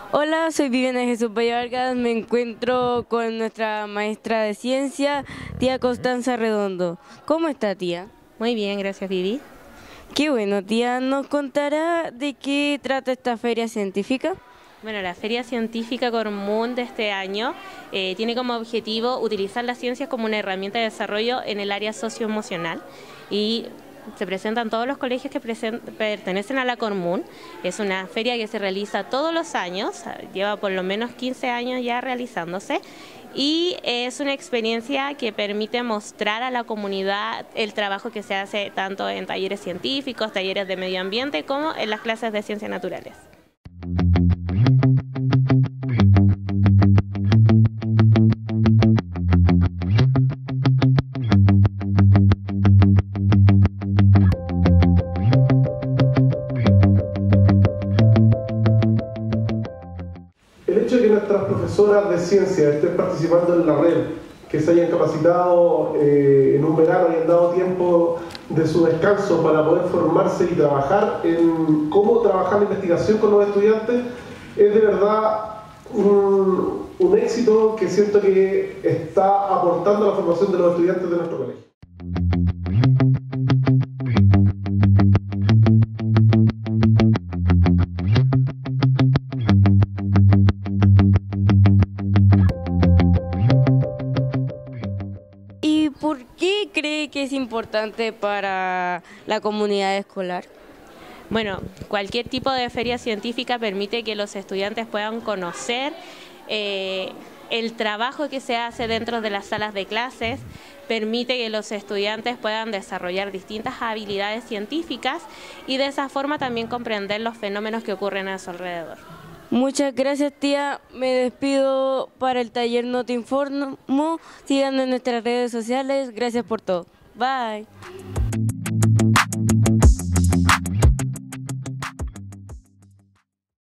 Hola, soy Viviana Jesús Valle Vargas, me encuentro con nuestra maestra de ciencia, tía Constanza Redondo. ¿Cómo está, tía? Muy bien, gracias, Vivi. Qué bueno, tía, ¿nos contará de qué trata esta feria científica? Bueno, la Feria Científica Común de este año tiene como objetivo utilizar las ciencias como una herramienta de desarrollo en el área socioemocional y se presentan todos los colegios que pertenecen a la Común. Es una feria que se realiza todos los años, lleva por lo menos 15 años ya realizándose y es una experiencia que permite mostrar a la comunidad el trabajo que se hace tanto en talleres científicos, talleres de medio ambiente como en las clases de ciencias naturales. El hecho de que nuestras profesoras de ciencia estén participando en la red, que se hayan capacitado en un verano y han dado tiempo de su descanso para poder formarse y trabajar en cómo trabajar la investigación con los estudiantes, es de verdad un éxito que siento que está aportando a la formación de los estudiantes de nuestro colegio. ¿Y por qué cree que es importante para la comunidad escolar? Bueno, cualquier tipo de feria científica permite que los estudiantes puedan conocer el trabajo que se hace dentro de las salas de clases, permite que los estudiantes puedan desarrollar distintas habilidades científicas y de esa forma también comprender los fenómenos que ocurren a su alrededor. Muchas gracias, tía. Me despido para el taller No Te Informo. Síganos en nuestras redes sociales. Gracias por todo. Bye.